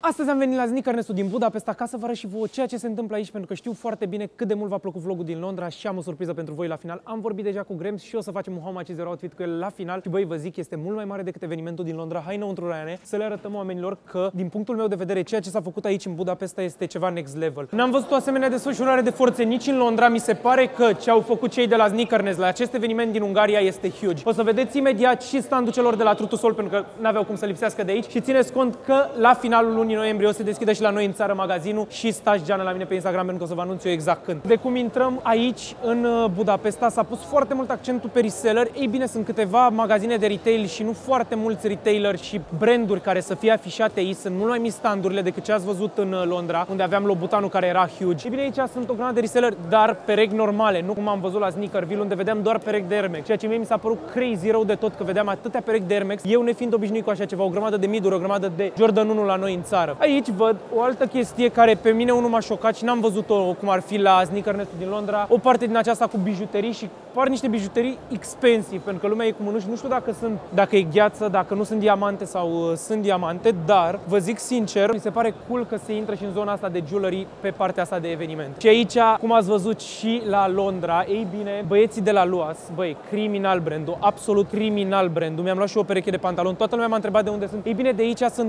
Astăzi am venit la Sneakernesul din Budapesta ca să vă arăt și vouă ceea ce se întâmplă aici, pentru că știu foarte bine cât de mult v-a plăcut vlogul din Londra și am o surpriză pentru voi la final. Am vorbit deja cu Grams și o să facem un How Much Is Your Outfit cu el la final. Și băi, vă zic, este mult mai mare decât evenimentul din Londra. Hai înăuntru, Raiane, să le arătăm oamenilor că, din punctul meu de vedere, ceea ce s-a făcut aici în Budapesta este ceva next level. N-am văzut o asemenea desfășurare de forțe nici în Londra. Mi se pare că ce au făcut cei de la Sneakernes la acest eveniment din Ungaria este huge. O să vedeți imediat și standul celor de la True to Soul, pentru că n-aveau cum să lipsească de aici. Și țineți cont că la finalul lunii noiembrie o să deschidă și la noi în țară magazinul și stați geană la mine pe Instagram pentru că o să vă anunț eu exact când. De cum intrăm aici în Budapesta, s-a pus foarte mult accentul pe reseller. Ei bine, sunt câteva magazine de retail și nu foarte mulți retaileri și branduri care să fie afișate aici. Sunt mult mai mici standurile decât ce ați văzut în Londra, unde aveam Lobutanul care era huge. Ei bine, aici sunt o grămadă de reseller, dar perechi normale, nu cum am văzut la Sneakerville, unde vedeam doar perechi de Air Max. Ceea ce mie mi s-a părut crazy rău de tot, că vedeam atâtea perechi de Air Max, eu nefiind obișnuit cu așa ceva, o grămadă de miduri, o grămadă de Jordan 1 la noi în țară. Aici văd o altă chestie care pe mine unul m-a șocat și n-am văzut-o cum ar fi la Sneakernesul din Londra. O parte din aceasta cu bijuterii și par niște bijuterii expensive, pentru că lumea e cu mânuși. Nu știu dacă e gheață, dacă nu sunt diamante sau sunt diamante, dar vă zic sincer, mi se pare cool că se intră și în zona asta de jewelry pe partea asta de eveniment. Și aici, cum ați văzut și la Londra, ei bine, băieții de la Luas, băi, criminal brandul, absolut criminal brandul. Mi-am luat și o pereche de pantaloni, toată lumea m-a întrebat de unde sunt. Ei bine, de aici sunt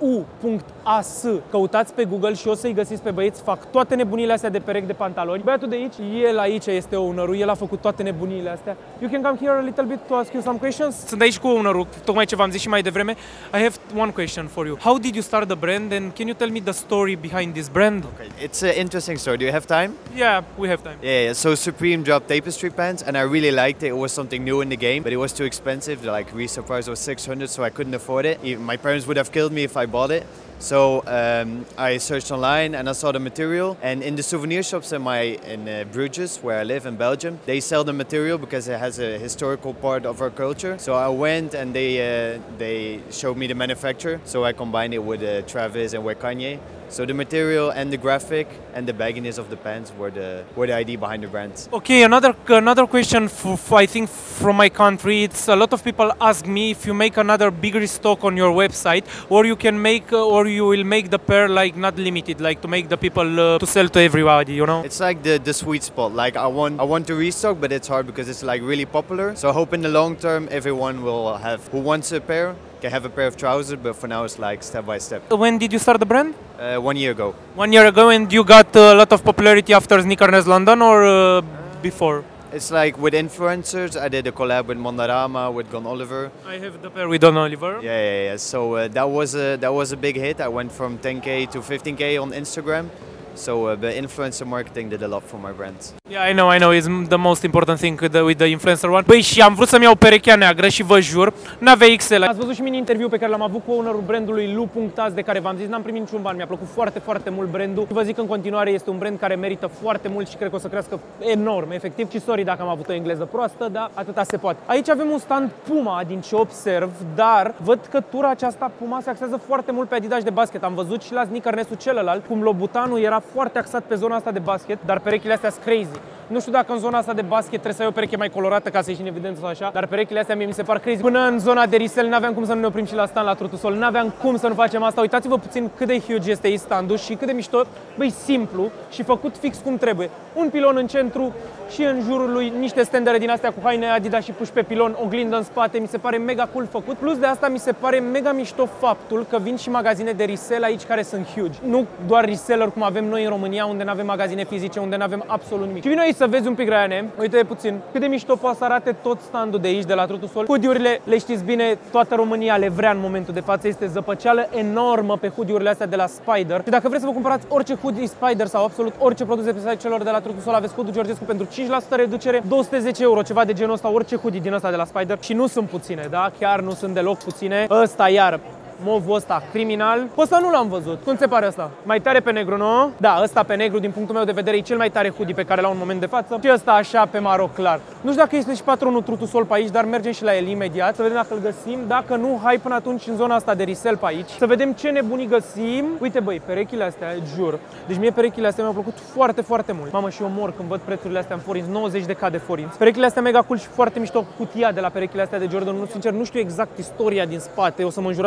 lu.as. Căutați pe Google și o să-i găsiți pe băieți, fac toate nebunile astea de perechi de pantaloni. Băiatul de aici, el aici este ownerul, el a făcut toate nebunile astea. You can come here a little bit to ask you some questions? Sunt aici cu ownerul, tocmai ce v-am zis și mai devreme. I have one question for you. How did you start the brand and can you tell me the story behind this brand? Okay, it's an interesting story. Do you have time? Yeah, we have time. Yeah, so Supreme dropped Tapestry pants and I really liked it. It was something new in the game, but it was too expensive. Like resale price was 600, so I couldn't afford it. My parents would have killed me if I bought it. So I searched online and I saw the material, and in the souvenir shops in Bruges, where I live in Belgium, they sell the material because it has a historical part of our culture. So I went and they showed me the manufacturer. So I combined it with Travis and with Kanye. So the material and the graphic and the bagginess of the pants were the idea behind the brands. Okay, another question I think from my country. It's a lot of people ask me if you make another bigger stock on your website, or you can make or you will make the pair like not limited, like to make the people to sell to everybody, you know? It's like the sweet spot. Like I want to restock, but it's hard because it's like really popular. So I hope in the long term everyone will have who wants a pair can have a pair of trousers, but for now it's like step by step. When did you start the brand? 1 year ago. 1 year ago, and you got a lot of popularity after Sneakernes London, or before? It's like with influencers. I did a collab with Mondarama, with Don Oliver. I have the pair with Don Oliver. Yeah. So that was a big hit. I went from 10K to 15K on Instagram. So the influencer marketing did a lot for my brands. Yeah, I know. It's the most important thing with the influencer one. Băi, și am vrut să-mi iau perechea neagră și vă jur, n-avea XL. Ați văzut și mini-interviu pe care l-am avut cu ownerul brandului lu.as, de care v-am zis, n-am primit niciun ban, mi-a plăcut foarte, foarte mult brandul. Vă zic în continuare, este un brand care merită foarte mult și cred că o să crească enorm, efectiv. Și sorry dacă am avut o engleză proastă, dar atâta se poate. Aici avem un stand Puma, din ce observ, dar văd că tura aceasta Puma se axează foarte mult pe Adidas de basket. Am văzut și la Sneakernesul celălalt, cum Lobutanul era foarte axat pe zona asta de basket, dar perechile astea sunt crazy. Nu știu dacă în zona asta de basket trebuie să ai o pereche mai colorată ca să ieși în evidență sau așa, dar perechile astea mie mi se par crazy. Până în zona de resell n-aveam cum să nu ne oprim și la stand la True to Soul, n-aveam cum să nu facem asta. Uitați-vă puțin cât de huge este aici standul și cât de mișto, băi, simplu și făcut fix cum trebuie. Un pilon în centru și în jurul lui niște standere din astea cu haine Adidas și puși pe pilon, oglindă în spate, mi se pare mega cool făcut. Plus de asta mi se pare mega mișto faptul că vin și magazine de resell aici care sunt huge. Nu doar reseller cum avem noi în România, unde n-avem magazine fizice, unde n-avem absolut nimic. Și vin aici să vezi un pic, Raiane, uite puțin cât de mișto poate să arate tot standul de aici, de la True to Soul. Hoodie-urile, le știți bine, toată România le vrea în momentul de față, este zăpăceală enormă pe hoodie-urile astea de la Spider. Și dacă vreți să vă cumpărați orice hoodie Spider sau absolut orice produs de pe site celor de la True to Soul, aveți codul Georgescu pentru 5% reducere, 210 euro, ceva de genul ăsta, orice hoodie din ăsta de la Spider. Și nu sunt puține, da? Chiar nu sunt deloc puține. Ăsta iar, movul ăsta criminal. Pe ăsta nu l-am văzut. Cum se pare ăsta? Mai tare pe negru, nu? Da, ăsta pe negru, din punctul meu de vedere, e cel mai tare hoodie pe care l-au în moment de față. Și ăsta așa pe maro clar. Nu știu dacă este și patronul True to Soul pe aici, dar mergem și la el imediat să vedem dacă îl găsim. Dacă nu, hai până atunci în zona asta de resell pe aici, să vedem ce nebunii găsim. Uite, băi, perechile astea, jur. Deci mie perechile astea mi-au plăcut foarte, foarte mult. Mamă, și eu mor când văd prețurile astea în forinți, 90 de forinți. Perechile astea mega cool și foarte mișto, cutia de la perechile astea de Jordan 1. Sincer, nu știu exact istoria din spate. O să mă înjurați voi în secțiunea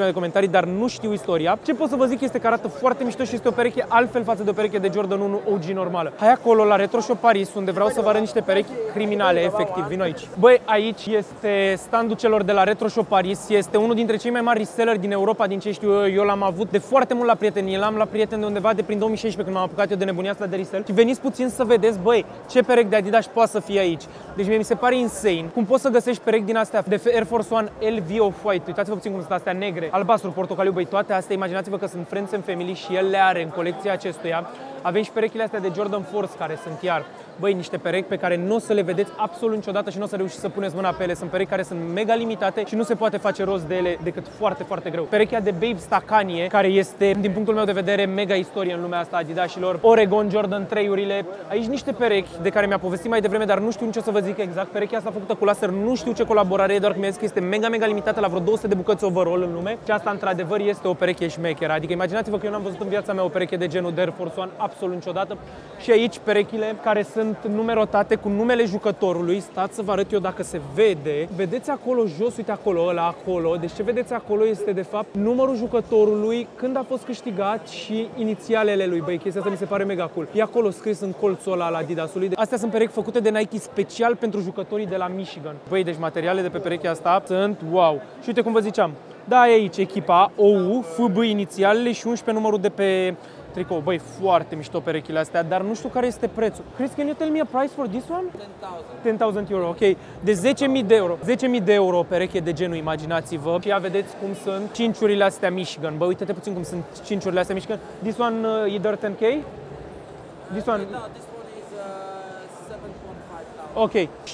secțiunea de comentarii, dar nu știu istoria. Ce pot să vă zic este că arată foarte mișto și este o pereche altfel față de o pereche de Jordan 1 OG normală. Hai acolo la Retro Shop Paris, unde vreau să vă arăt niște perechi criminale, efectiv. Vino aici. Băi, aici este standul celor de la Retro Shop Paris. Este unul dintre cei mai mari reseller din Europa, din ce știu eu. L-am avut de foarte mult la prieteni. L-am la prieteni de undeva de prin 2016, când m-am apucat eu de nebunia asta de resell. Și veniți puțin să vedeți, băi, ce perechi de Adidas poate să fie aici. Deci mie mi se pare insane cum poți să găsești perechi din astea de Air Force One LV Off-White. Uitați-vă puțin cum sunt astea negre, albastru, portocaliu, băi, toate astea, imaginați-vă că sunt Friends and Family și el le are în colecția acestuia. Avem și perechile astea de Jordan Force, care sunt iar, băi, niște perechi pe care nu o să le vedeți absolut niciodată și nu o să reușiți să puneți mâna pe ele. Sunt perechi care sunt mega limitate și nu se poate face rost de ele decât foarte, foarte greu. Perechea de Babe Stacanie, care este, din punctul meu de vedere, mega istorie în lumea asta Adidasilor. Oregon Jordan 3-urile. Aici niște perechi de care mi-a povestit mai devreme, dar nu știu nici o să vă zic exact. Perechea asta făcută cu laser, nu știu ce colaborare e, doar că mi-a zis că este mega, mega limitată la vreo 200 de bucăți overall în lume. Și asta, într-adevăr, este o pereche șmecheră. Adică imaginați-vă că eu n-am văzut în viața mea o pereche de genul de Air Force One absolut niciodată. Și aici perechile care sunt numerotate cu numele jucătorului. Stați să vă arăt eu dacă se vede. Vedeți acolo jos, uite acolo, ăla acolo. Deci ce vedeți acolo este de fapt numărul jucătorului, când a fost câștigat și inițialele lui. Băi, chestia asta mi se pare mega cool. E acolo scris în colțul ăla al Adidasului. Astea sunt perechi făcute de Nike special pentru jucătorii de la Michigan. Băi, deci materialele de pe perechea asta sunt wow. Și uite cum vă ziceam. Da, e aici echipa OU, FB inițialele și 11 numărul de pe tricou. Băi, foarte mișto perechile astea, dar nu știu care este prețul. Chris, can you tell me a price for this one? 10,000 euro, ok. De 10.000 de euro. 10.000 de euro o pereche de genul, imaginați-vă. Și ia vedeți cum sunt cinciurile astea Michigan. Bă, uite-te puțin cum sunt cinciurile astea Michigan. This one either 10K? This one... Ok,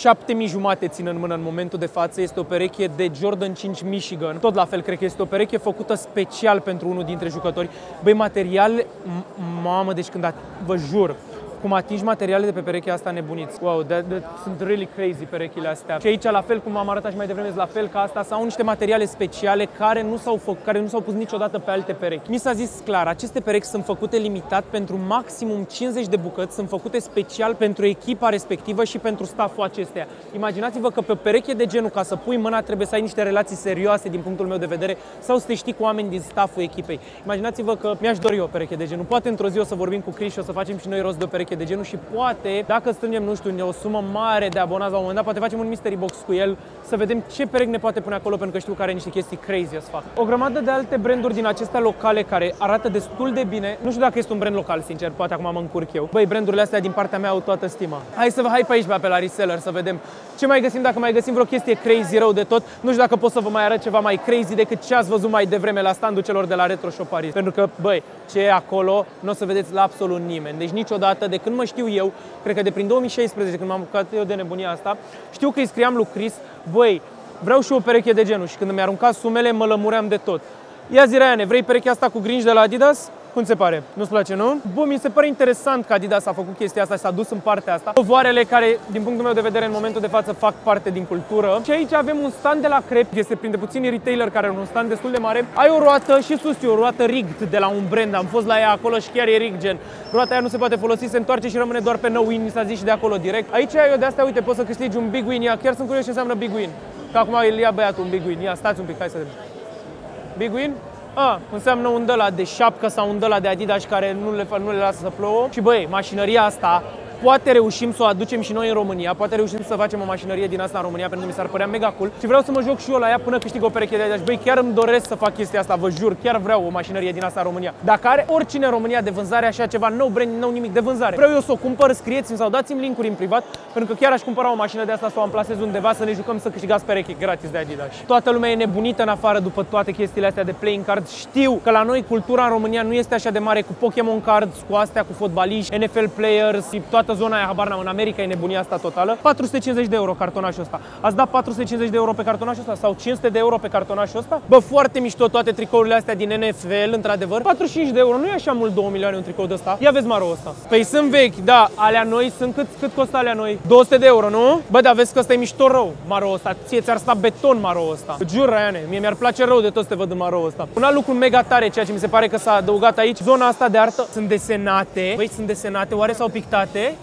7.500 țin în mână în momentul de față, este o pereche de Jordan 5 Michigan. Tot la fel, cred că este o pereche făcută special pentru unul dintre jucători. Băi, material, mamă, deci când vă jur, cum atingi materiale de pe perechea asta, nebuniți. Wow, sunt really crazy perechile astea. Și aici, la fel cum am arătat și mai devreme, la fel ca asta, sau niște materiale speciale care nu s-au pus niciodată pe alte perechi. Mi s-a zis clar, aceste perechi sunt făcute limitat pentru maximum 50 de bucăți, sunt făcute special pentru echipa respectivă și pentru stafful acesteia. Imaginați-vă că pe o pereche de genul, ca să pui mâna, trebuie să ai niște relații serioase din punctul meu de vedere sau să te știi cu oameni din stafful echipei. Imaginați-vă că mi-aș dori o pereche de genul. Poate într-o zi o să vorbim cu Chris și o să facem și noi rost de o pereche de genul și poate, dacă strângem, nu știu, o sumă mare de abonați la un moment dat, poate facem un mystery box cu el să vedem ce perechi ne poate pune acolo, pentru că știu că are niște chestii crazy să fac. O grămadă de alte branduri din acestea locale care arată destul de bine. Nu știu dacă este un brand local, sincer, poate acum mă încurc eu. Băi, brandurile astea din partea mea au toată stima. Hai pe aici, pe la reseller, să vedem ce mai găsim, dacă mai găsim vreo chestie crazy rău de tot. Nu știu dacă pot să vă mai arăt ceva mai crazy decât ce ați văzut mai devreme la standul celor de la Retro Shop Paris. Pentru că, băi, ce e acolo nu o să vedeți la absolut nimeni. Deci niciodată, de când mă știu eu, cred că de prin 2016, când m-am apucat eu de nebunia asta, știu că îi scriam lui Chris, băi, vreau și o pereche de genul. Și când mi-a aruncat sumele, mă lămuream de tot. Ia zi, Raiane, vrei perechea asta cu Grinch de la Adidas? Cum se pare? Nu-ți place, nu? Bă, mi se pare interesant că Adidas a făcut chestia asta și s-a dus în partea asta. Covoarele care, din punctul meu de vedere, în momentul de față fac parte din cultură. Și aici avem un stand de la Crep, este printre puțini retailer care are un stand destul de mare. Ai o roată și sus, o roată rigged de la un brand. Am fost la ea acolo și chiar e rigged, gen. Roata aia nu se poate folosi, se întoarce și rămâne doar pe no win, mi s-a zis și de acolo direct. Aici ai eu de astea, uite, poți să câștigi un big win. Ia, chiar sunt curios ce înseamnă big win. Că acum îl ia băiatul un big win. Ia, stați un pic, hai să vedem. Big win? Înseamnă un dăla de șapcă sau un dăla de Adidas care nu le lasă să plouă. Și băi, mașinăria asta poate reușim să o aducem și noi în România, poate reușim să facem o mașinărie din asta în România, pentru că mi s-ar părea mega cool. Și vreau să mă joc și eu la ea până câștig o pereche de Adidas. Băi, chiar îmi doresc să fac chestia asta, vă jur, chiar vreau o mașinărie din asta în România. Dacă are oricine în România de vânzare așa ceva, no brand, no nimic de vânzare, vreau eu să o cumpăr, scrieți-mi sau dați-mi linkuri în privat, pentru că chiar aș cumpăra o mașină de asta să o amplasez undeva, să ne jucăm să câștigați pereche gratis de Adidas. Toată lumea e nebunită în afară după toate chestiile astea de playing cards. Știu că la noi cultura în România nu este așa de mare cu Pokémon cards, cu astea, cu fotbaliști, NFL players, toată zona aia, habar n-am. În America e nebunia asta totală. 450 de euro cartonașul ăsta. Ați dat 450 de euro pe cartonașul ăsta sau 500 de euro pe cartonașul ăsta? Bă, foarte mișto toate tricourile astea din NFL, într-adevăr. 45 de euro, nu e așa mult 2 milioane un tricou de ăsta. Ia vezi maro ăsta. Păi sunt vechi, da, alea noi sunt cât costă alea noi? 200 de euro, nu? Bă, dar vezi că ăsta e mișto rău, maro ăsta. Ție ți-ar sta beton maro ăsta. Jur, Raiane, mie mi-ar place rău de tot să te văd în maro ăsta. Un alt lucru mega tare, ceea ce mi se pare că s-a adăugat aici, zona asta de artă, sunt desenate. Băi, sunt desenate, oare sau pictate?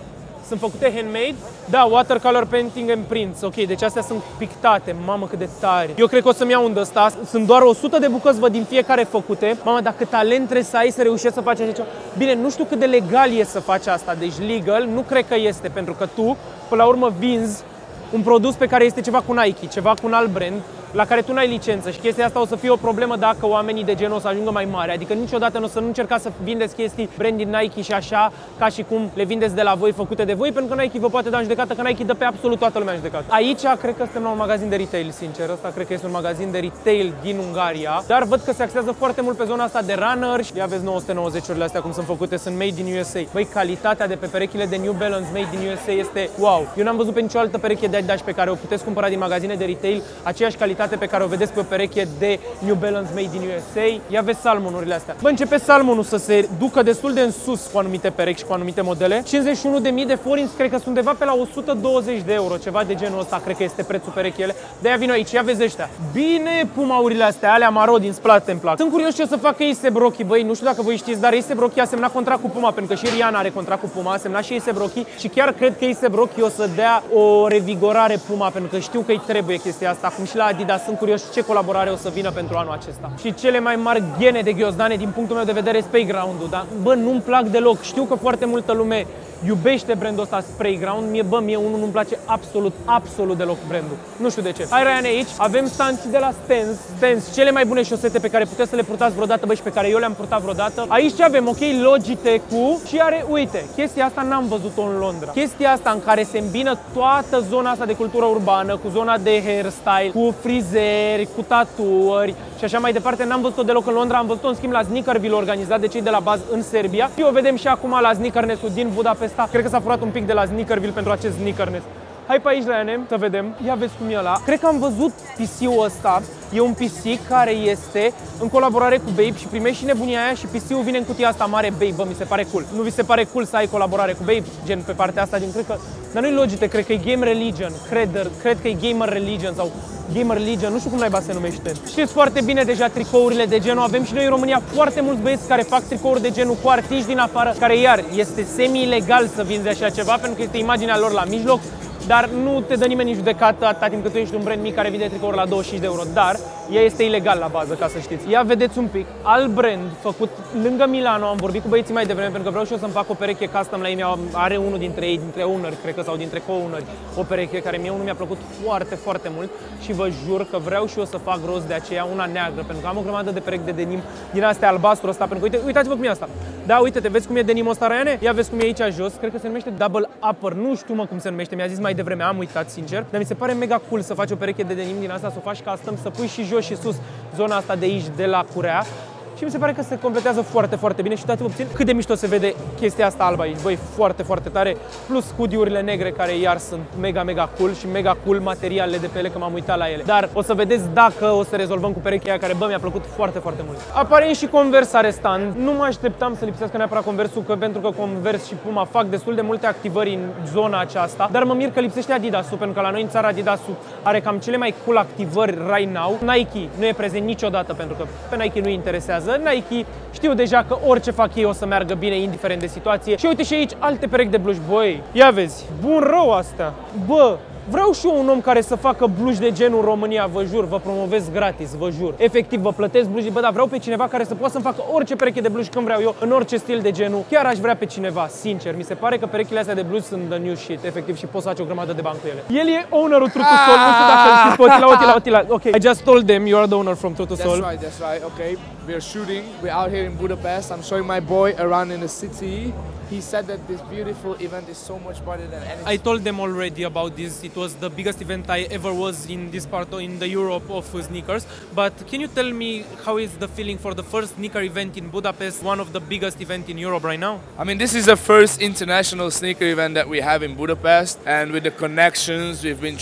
Sunt făcute handmade? Da, watercolor painting and prints. Ok, deci astea sunt pictate. Mamă, cât de tare. Eu cred că o să-mi iau un de ăsta. Sunt doar 100 de bucăți, văd, din fiecare făcute. Mamă, dacă talent trebuie să ai să reușești să faci așa ceva. Bine, nu știu cât de legal e să faci asta. Deci legal nu cred că este, pentru că tu, până la urmă, vinzi un produs pe care este ceva cu Nike, ceva cu un alt brand, la care tu n-ai licență și chestia asta o să fie o problemă dacă oamenii de genul o să ajungă mai mari. Adică niciodată nu o să nu încercați să vindeți chestii brand din Nike și așa, ca și cum le vindeți de la voi, făcute de voi, pentru că Nike vă poate da în judecată, că Nike dă pe absolut toată lumea în judecată. Aici cred că suntem la un magazin de retail, sincer. Ăsta cred că este un magazin de retail din Ungaria, dar văd că se axează foarte mult pe zona asta de runner și ia vezi 990-urile astea cum sunt făcute, sunt made in USA. Băi, calitatea de pe perechile de New Balance made in USA este wow. Eu n-am văzut pe nicio altă pereche de Adidas pe care o puteți cumpăra din magazine de retail, aceeași calitate pe care o vedeți pe o pereche de New Balance made in USA. Ia vezi Salmonurile astea. Bă, începe Salmonul să se ducă destul de în sus cu anumite perechi și cu anumite modele. 51.000 de forinți, cred că sunt undeva pe la 120 de euro, ceva de genul ăsta, cred că este prețul perechele. De-aia vin aici, ia vezi ăștia. Bine, Pumaurile astea, alea maro din spate îmi plac. Sunt curios ce o să facă A$AP Rocky, băi, nu știu dacă voi știți, dar A$AP Rocky a semnat contract cu Puma, pentru că și Rihanna are contract cu Puma, a semnat și A$AP Rocky și chiar cred că A$AP Rocky o să dea o revigorare Puma, pentru că știu că îi trebuie chestia asta, cum și la Adidas. Sunt curios ce colaborare o să vină pentru anul acesta. Și cele mai mari ghene de ghiozdane din punctul meu de vedere Sprayground-ul, dar bă, nu-mi plac deloc. Știu că foarte multă lume iubește brandul ăsta Sprayground, mie unul nu-mi place absolut deloc brandul. Nu știu de ce. Hai, Ryan, aici avem stanci de la Stance, cele mai bune șosete pe care puteți să le purtați vreodată, bă, și pe care eu le-am purtat vreodată. Aici avem, ok, Logitech-ul și are, uite, chestia asta n-am văzut-o în Londra. Chestia asta în care se îmbină toată zona asta de cultură urbană, cu zona de hairstyle, cu frizeri, cu tatuări și așa mai departe, n-am văzut-o deloc în Londra, am văzut-o în schimb la Sneakerville, organizat de cei de la Buzz în Serbia. Și o vedem și acum la Sneakerness-ul din Budapesta. Cred că s-a furat un pic de la Sneakerville pentru acest Sneakerness. Hai pe aici, Ryan, să vedem. Ia vezi cum e ăla. Cred că am văzut PC-ul ăsta. E un PC care este în colaborare cu Babe și primești și nebunia aia și PC-ul vine în cutia asta mare Babe. Bă, mi se pare cool. Nu vi se pare cool să ai colaborare cu Babe? Gen pe partea asta, gen, cred că... Dar nu-i Logitech, cred că e Game Religion. Cred că e Gamer Religion sau Gamer Legion, nu știu cum naiba se numește. Știți foarte bine deja tricourile de genul. Avem și noi în România foarte mulți băieți care fac tricouri de genul cu artiști din afară, care iar este semi-ilegal să vinzi așa ceva, pentru că este imaginea lor la mijloc. Dar nu te dă nimeni în judecată atâta timp cât tu ești un brand mic care vinde tricouri la 25 de euro. Dar ea este ilegal la bază, ca să știți. Ia vedeți un pic, alt brand făcut lângă Milano. Am vorbit cu băieții mai devreme pentru că vreau și eu să-mi fac o pereche custom la ei. Are unul dintre ei, dintre owneri, cred că, sau dintre co-owneri, o pereche care mie unul mi-a plăcut foarte mult și vă jur că vreau și eu să fac rost de aceea, una neagră, pentru că am o grămadă de perechi de denim din astea albastru ăsta, pentru că uitați-vă cum e asta. Da, uite-te, vezi cum e denimul ăsta, Ryan? Ia vezi cum e aici jos, cred că se numește Double Upper, nu știu mă cum se numește, mi-a zis mai devreme, am uitat sincer, dar mi se pare mega cool să faci o pereche de denim din asta, să o faci custom, să pui și jos și sus zona asta de aici, de la curea. Și mi se pare că se completează foarte bine și uitați-vă puțin cât de mișto se vede chestia asta albă aici. Băi, foarte tare, plus hoodie-urile negre care iar sunt mega cool și mega cool materialele de pe ele, că m-am uitat la ele. Dar o să vedeți dacă o să rezolvăm cu perechea aia care, bă, mi-a plăcut foarte mult. Aparent și Converse are stand. Nu mă așteptam să lipsească neapărat Converse-ul, că pentru că Converse și Puma fac destul de multe activări în zona aceasta, dar mă mir că lipsește Adidas-ul, pentru că la noi în țară Adidas-ul are cam cele mai cool activări right now. Nike nu e prezent niciodată, pentru că pe Nike nu-i interesează. Nike știu deja că orice fac ei o să meargă bine, indiferent de situație. Și uite și aici alte perechi de bluși, băi. Ia vezi, bun rău astea. Bă, vreau și eu un om care să facă bluși de genul în România, vă jur, vă promovez gratis, vă jur. Efectiv, vă plătesc bluși, bă, dar vreau pe cineva care să poată să-mi facă orice pereche de bluși când vreau eu, în orice stil de genul. Chiar aș vrea pe cineva, sincer. Mi se pare că perechile astea de bluși sunt the new shit, efectiv, și poți să faci o grămadă de bani cu ele. El e ownerul True to Soul, nu știu dacă îl știți, Otila. Ok, I just told them you are the owner from True to Soul. That's right, okay. We're shooting, we're out here in Budapest. I'm showing my boy around in the city. He said that this beautiful event is so much better than anything. I told them already about this. It was the biggest event I ever was in this part in the Europe of sneakers. But can you tell me how is the feeling for the first sneaker event in Budapest, one of the biggest event in Europe right now? I mean, this is the first international sneaker event that we have in Budapest, and with the connections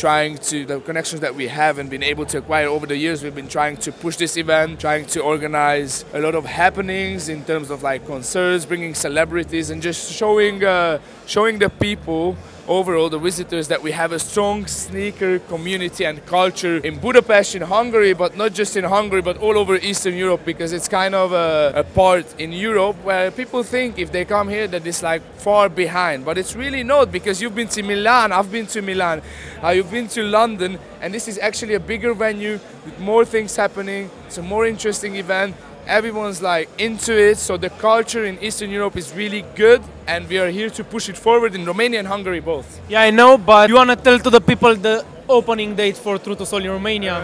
the connections that we have and been able to acquire over the years, we've been trying to push this event, trying to organize a lot of happenings in terms of like concerts, bringing celebrities, and just showing the people overall the visitors that we have a strong sneaker community and culture in Budapest, in Hungary, but not just in Hungary, but all over Eastern Europe, because it's kind of a part in Europe where people think if they come here that it's like far behind, but it's really not, because you've been to Milan, I've been to Milan, you've been to London, and this is actually a bigger venue with more things happening. It's a more interesting event. Everyone's like into it, so the culture in Eastern Europe is really good, and we are here to push it forward in Romania and Hungary both. Yeah, I know, but you want to tell to the people the opening date for True to Soul in Romania?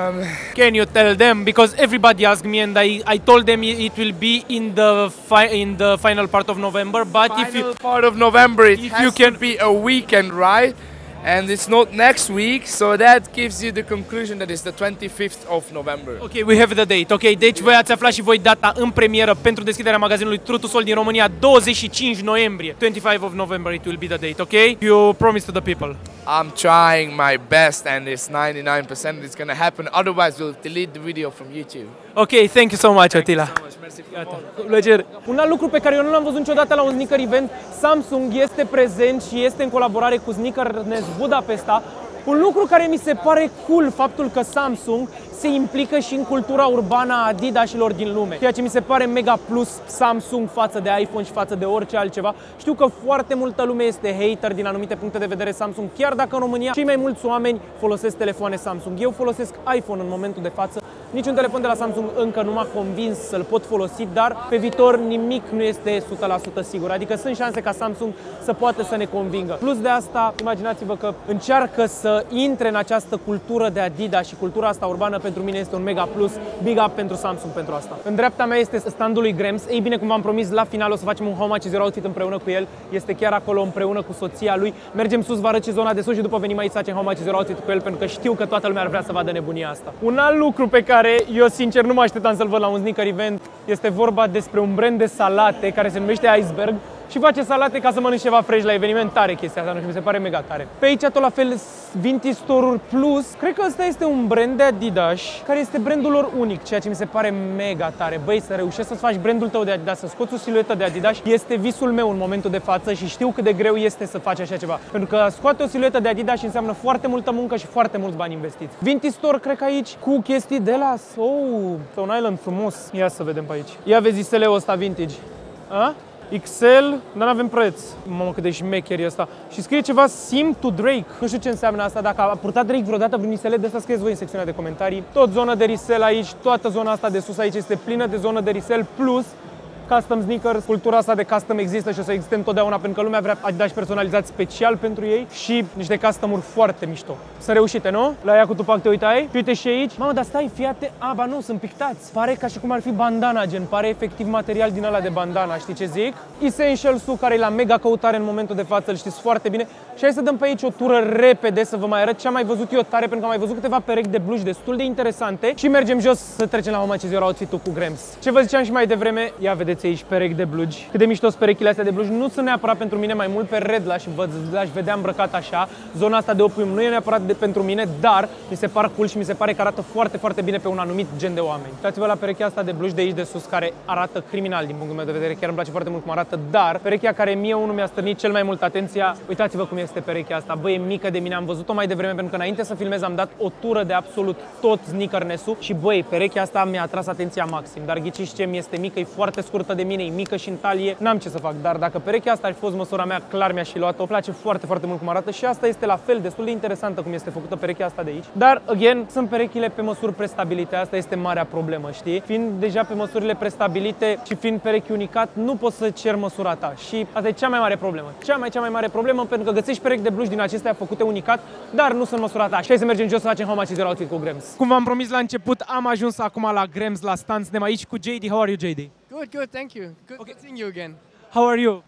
Can you tell them? Because everybody asked me, and I told them it will be in the final part of November. But if you part of November, it has to be a weekend, right? And it's not next week, so that gives you the conclusion that it's the 25th of November. Ok, we have the date. Ok, deci voi ați aflat și voi data în premieră pentru deschiderea magazinului True to Soul din România, 25 noiembrie. 25 of November it will be the date, ok? You promise to the people. I'm trying my best, and it's 99% it's gonna happen. Otherwise, we'll delete the video from YouTube. Ok, thank you so much, Attila. Thank you so much. Merci. Plăcere. Un alt lucru pe care eu nu l-am văzut niciodată la un sneaker event, Samsung este prezent și este în colaborare cu Sneakerness Budapesta. Un lucru care mi se pare cool, faptul că Samsung se implică și în cultura urbană a Adidasilor din lume. Ceea ce mi se pare mega plus Samsung față de iPhone și față de orice altceva. Știu că foarte multă lume este hater din anumite puncte de vedere Samsung, chiar dacă în România cei mai mulți oameni folosesc telefoane Samsung. Eu folosesc iPhone în momentul de față. Niciun telefon de la Samsung încă nu m-a convins să-l pot folosi, dar pe viitor nimic nu este 100% sigur. Adică sunt șanse ca Samsung să poată să ne convingă. Plus de asta, imaginați-vă că încearcă să intre în această cultură de Adidas și cultura asta urbană. Pentru mine este un mega plus. Big up pentru Samsung pentru asta. În dreapta mea este standul lui Grams. Ei bine, cum v-am promis, la final o să facem un How Much Is Your Outfit împreună cu el. Este chiar acolo împreună cu soția lui. Mergem sus, vă arăt și zona de sus și după venim aici să facem How Much Is Your Outfit cu el, pentru că știu că toată lumea ar vrea să vadă nebunia asta. Un alt lucru pe care eu sincer nu mă așteptam să-l văd la un sneaker event este vorba despre un brand de salate care se numește Iceberg și face salate ca să mănânci ceva fresh la eveniment. Tare chestia asta, nu știu, mi se pare mega tare. Pe aici tot la fel Vintage Store-uri Plus. Cred că ăsta este un brand de Adidas care este brandul lor unic, ceea ce mi se pare mega tare. Băi, să reușești să-ți faci brandul tău de Adidas, să scoți o siluetă de Adidas, este visul meu în momentul de față și știu cât de greu este să faci așa ceva. Pentru că scoate o siluetă de Adidas înseamnă foarte multă muncă și foarte mulți bani investiți. Vintage Store, cred că aici cu chestii de la Stone Island frumos. Ia să vedem pe aici. Ia vezi SL-ul ăsta vintage. A? XL, dar nu avem preț. Mamă, cât de șmecher e ăsta. Și scrie ceva Sim to Drake. Nu știu ce înseamnă asta, dacă a purtat Drake vreodată vreun ISL, de asta scrieți voi în secțiunea de comentarii. Tot zona de resell aici, toată zona asta de sus aici este plină de zonă de resell plus custom sneakers. Cultura asta de custom există și o să existe întotdeauna, pentru că lumea vrea Adidas personalizat special pentru ei și niște custom-uri foarte mișto. Sunt reușite, nu? La ea cu Tupac te uitai? Uite și aici. Mamă, dar stai, fiate. Ba nu, sunt pictați. Pare ca și cum ar fi bandana, gen. Pare efectiv material din ăla de bandana, știi ce zic? Essentials-ul, care e la mega căutare în momentul de față, îl știți foarte bine. Și hai să dăm pe aici o tură repede să vă mai arăt ce am mai văzut eu tare, pentru că am mai văzut câteva perechi de blugi destul de interesante și mergem jos să trecem la How Much Is Your Outfit-ul cu Grams. Ce vă ziceam și mai devreme, ia vedeți aici perechi de blugi. Cât de mișto sunt perechile astea de blugi. Nu sunt neapărat pentru mine, mai mult pe Red l-aș vedea îmbrăcat așa. Zona asta de opium nu e neapărat pentru mine, dar mi se par cool și mi se pare că arată foarte, foarte bine pe un anumit gen de oameni. Uitați-vă la perechea asta de blugi de aici de sus, care arată criminal din punctul meu de vedere. Chiar îmi place foarte mult cum arată, dar perechea care mie unul mi-a stârnit cel mai mult atenția, uitați-vă cum este perechea asta. Băi, e mică de mine, am văzut-o mai devreme pentru că înainte să filmez am dat o tură de absolut tot Sneakerness-ul și băi, perechea asta mi-a atras atenția maxim. Dar ghiciți ce, mi este mică, e foarte scurtă de mine, e mică și în talie, n-am ce să fac, dar dacă perechea asta ar fi fost măsura mea, clar mi-aș fi luat-o. Îmi place foarte, foarte mult cum arată și asta este la fel, destul de interesantă cum este făcută perechea asta de aici. Dar, again, sunt perechile pe măsuri prestabilite, asta este marea problemă, știi? Fiind deja pe măsurile prestabilite și fiind perechi unicat, nu poți să cer măsura ta și asta e cea mai mare problemă. Cea mai mare problemă, pentru că găsești perechi de blugi din acestea făcute unicat, dar nu sunt măsura ta. Și hai să mergem jos să facem How Much Is Your Outfit cu Grams. Cum v-am promis la început, am ajuns acum la Grams, la stand. Suntem aici cu JD. How are you, JD? Good, thank you. Good seeing you again. How are you?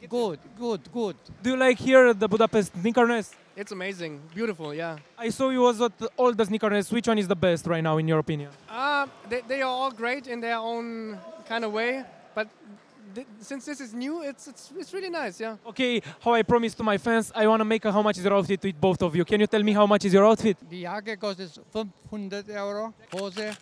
Good. Do you like here the Budapest Sneakerness? It's amazing, beautiful, yeah. I saw you was at all the Sneakerness. Which one is the best right now in your opinion? They are all great in their own kind of way, but since this is new, it's really nice, yeah. Okay, how I promised to my fans, I want to make a How Much Is Your Outfit with both of you. Can you tell me how much is your outfit? Die Jacke kostet 500 Euro, Hose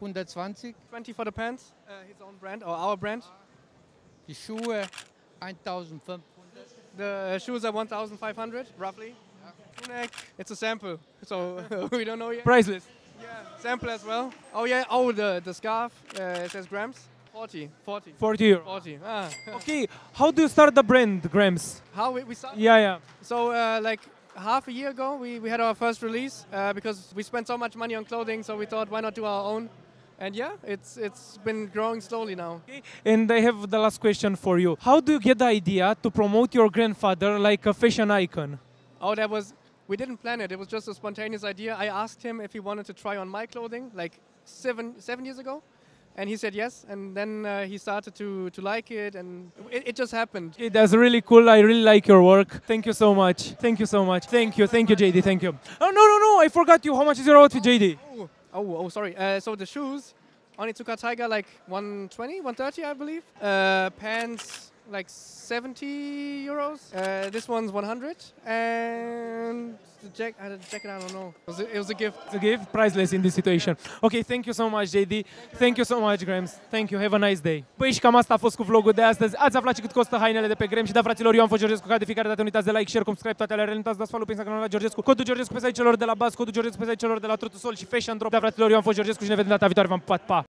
120. 20 for the pants, his own brand or our brand. Die Schuhe 1500. The shoes are 1,500 roughly. Neck, it's a sample, so we don't know yet. Priceless. Yeah, sample as well. Oh yeah, oh the scarf, it says grams. 40. 40 euro. 40. Ah. Okay, how do you start the brand, Grams? How we started? Yeah. So like half a year ago, we had our first release because we spent so much money on clothing, so we thought why not do our own? And yeah, it's been growing slowly now. Okay. And I have the last question for you. How do you get the idea to promote your grandfather like a fashion icon? Oh, we didn't plan it. It was just a spontaneous idea. I asked him if he wanted to try on my clothing like seven years ago. And he said yes, and then he started to like it, and it just happened. That's really cool. I really like your work. Thank you so much. Thank you so much. Thank you, JD. Thank you. Oh, no. I forgot you. How much is your outfit, JD? Oh, sorry. So the shoes, Onitsuka Tiger, like 120, 130, I believe. Pants, like 70 euros. This one's 100. And the jacket, I don't know. It was a gift. It's a gift, priceless in this situation. Ok, thank you so much, JD. Thank you so much, Grams. Thank you, have a nice day. Păi și cam asta a fost cu vlogul de astăzi. Ați aflat și cât costă hainele de pe Grams și da, fraților, eu am fost Georgescu, ca de fiecare dată, nu uitați de like, share, subscribe, toate alea, nu uitați de dați follow pe Instagram la Georgescu. Codul Georgescu pe site celor de la Baz, codul Georgescu pe site celor de la Trotusol și Fashion Drop. Da, fraților, eu am fost Georgescu și ne vedem data viitoare. V-am pupat, pa!